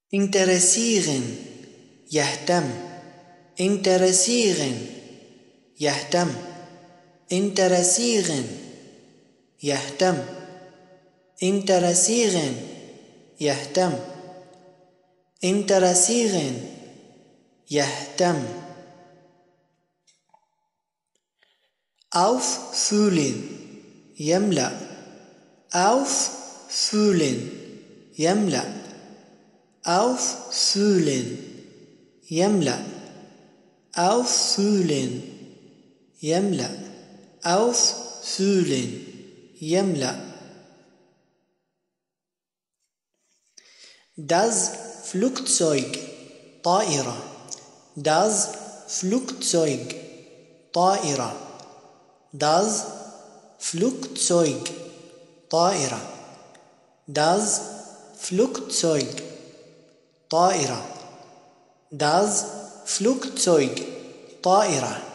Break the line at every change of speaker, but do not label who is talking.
interessieren يهتم interessieren يهتم interessieren يهتم interessieren يهتم interessieren يهتم auffüllen يملأ auffüllen يملأ auffüllen يملأ auffüllen يملأ auffüllen يملأ das Flugzeug طائرة das Flugzeug طائرة das Flugzeug طائرة das Flugzeug طائرة das Flugzeug طائرة